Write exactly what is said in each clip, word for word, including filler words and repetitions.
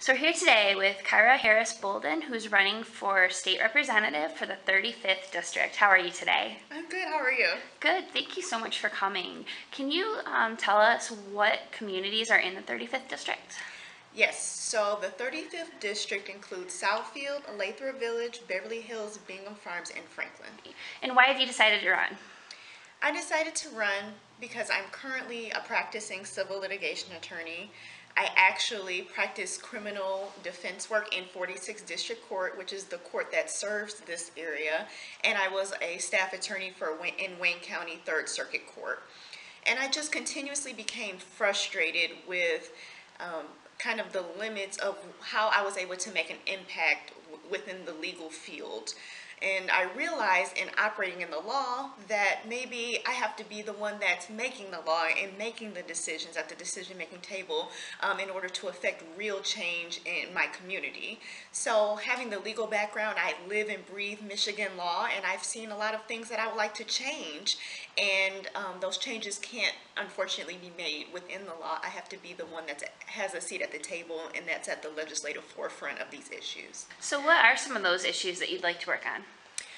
So we're here today with Kyra Harris Bolden, who's running for state representative for the thirty-fifth district. How are you today? I'm good. How are you? Good. Thank you so much for coming. Can you um, tell us what communities are in the thirty-fifth district? Yes. So the thirty-fifth district includes Southfield, Lathrop Village, Beverly Hills, Bingham Farms, and Franklin. And why have you decided to run? I decided to run because I'm currently a practicing civil litigation attorney. I actually practice criminal defense work in forty-sixth District Court, which is the court that serves this area, and I was a staff attorney for Wayne, in Wayne County third Circuit Court. And I just continuously became frustrated with um, kind of the limits of how I was able to make an impact w within the legal field. And I realized in operating in the law that maybe I have to be the one that's making the law and making the decisions at the decision-making table um, in order to affect real change in my community. So having the legal background, I live and breathe Michigan law, and I've seen a lot of things that I would like to change. And um, those changes can't, unfortunately, be made within the law. I have to be the one that has a seat at the table and that's at the legislative forefront of these issues. So what are some of those issues that you'd like to work on?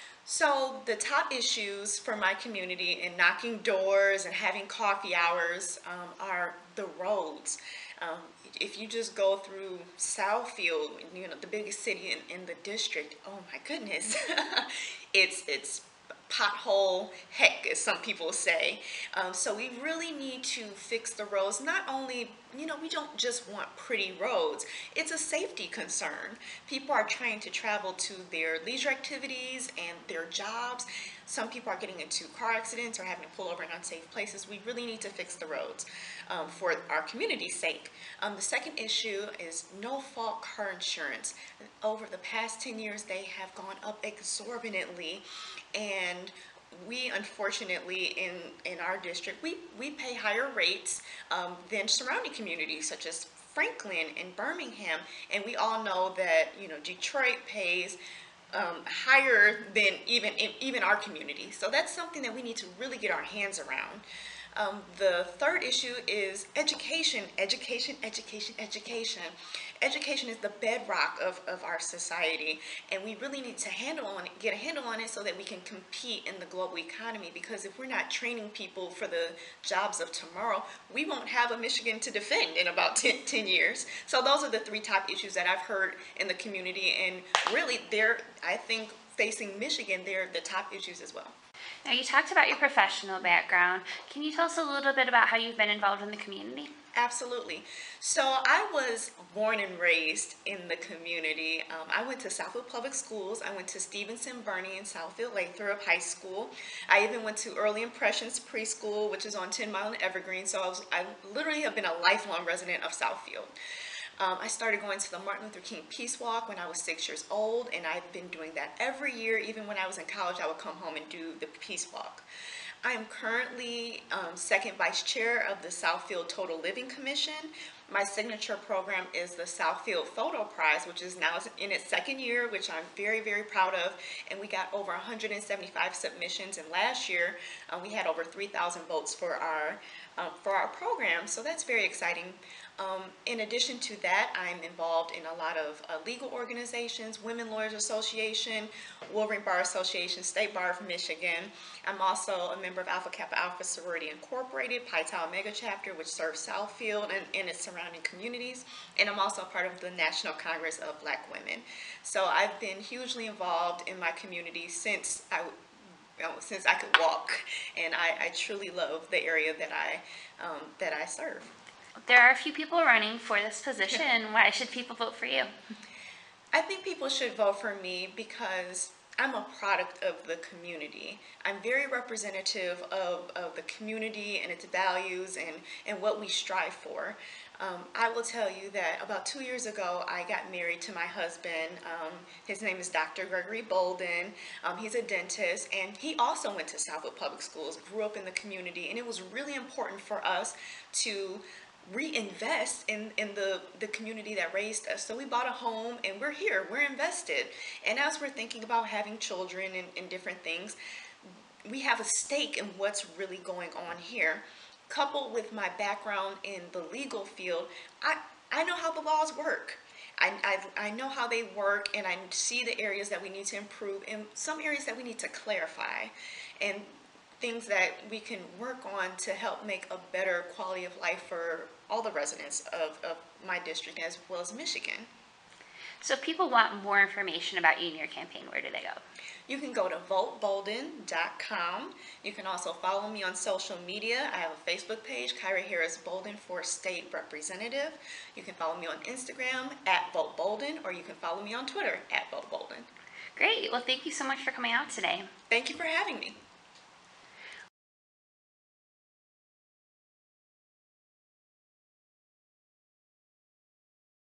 So the top issues for my community in knocking doors and having coffee hours um, are the roads. Um, if you just go through Southfield, you know, the biggest city in, in the district, oh my goodness, it's it's pothole heck, as some people say. Um, so we really need to fix the roads. Not only, you know, we don't just want pretty roads. It's a safety concern. People are trying to travel to their leisure activities and their jobs. Some people are getting into car accidents or having to pull over in unsafe places. We really need to fix the roads um, for our community's sake. Um, the second issue is no-fault car insurance. Over the past ten years, they have gone up exorbitantly, and we unfortunately in in our district we we pay higher rates um, than surrounding communities such as Franklin and Birmingham, and we all know that, you know, Detroit pays um, higher than even even our community. So that's something that we need to really get our hands around. Um, the third issue is education, education, education, education. Education is the bedrock of, of our society, and we really need to handle on it, get a handle on it so that we can compete in the global economy, because if we're not training people for the jobs of tomorrow, we won't have a Michigan to defend in about ten years. So those are the three top issues that I've heard in the community, and really they're, I think, facing Michigan, they're the top issues as well. Now, you talked about your professional background. Can you tell us a little bit about how you've been involved in the community? Absolutely. So I was born and raised in the community. Um, I went to Southfield Public Schools. I went to Stevenson, Bernie, and Southfield Lathrop High School. I even went to Early Impressions Preschool, which is on ten mile and Evergreen. So I, was, I literally have been a lifelong resident of Southfield. Um, I started going to the Martin Luther King Peace Walk when I was six years old, and I've been doing that every year. Even when I was in college, I would come home and do the Peace Walk. I am currently um, second vice chair of the Southfield Total Living Commission. My signature program is the Southfield Photo Prize, which is now in its second year, which I'm very, very proud of. And we got over one hundred seventy-five submissions, and last year uh, we had over three thousand votes for our uh, for our program. So that's very exciting. Um, in addition to that, I'm involved in a lot of uh, legal organizations, Women Lawyers Association, Wolverine Bar Association, State Bar of Michigan. I'm also a member of Alpha Kappa Alpha Sorority Incorporated, Pi Tau Omega Chapter, which serves Southfield and, and its surrounding communities. And I'm also a part of the National Congress of Black Women. So I've been hugely involved in my community since I You know, since I could walk, and I, I truly love the area that I um, that I serve. There are a few people running for this position. Why should people vote for you? I think people should vote for me because I'm a product of the community. I'm very representative of, of the community and its values and, and what we strive for. Um, I will tell you that about two years ago, I got married to my husband. Um, his name is Doctor Gregory Bolden. Um, he's a dentist, and he also went to Southfield Public Schools, grew up in the community, and it was really important for us to reinvest in, in the, the community that raised us. So we bought a home, and we're here, we're invested. And as we're thinking about having children and, and different things, we have a stake in what's really going on here. Coupled with my background in the legal field, I, I know how the laws work. I, I, I know how they work, and I see the areas that we need to improve and some areas that we need to clarify, and things that we can work on to help make a better quality of life for all the residents of, of my district as well as Michigan. So if people want more information about you and your campaign, where do they go? You can go to vote bolden dot com. You can also follow me on social media. I have a Facebook page, Kyra Harris Bolden for State Representative. You can follow me on Instagram at Vote Bolden, or you can follow me on Twitter at Vote Bolden. Great. Well, thank you so much for coming out today. Thank you for having me.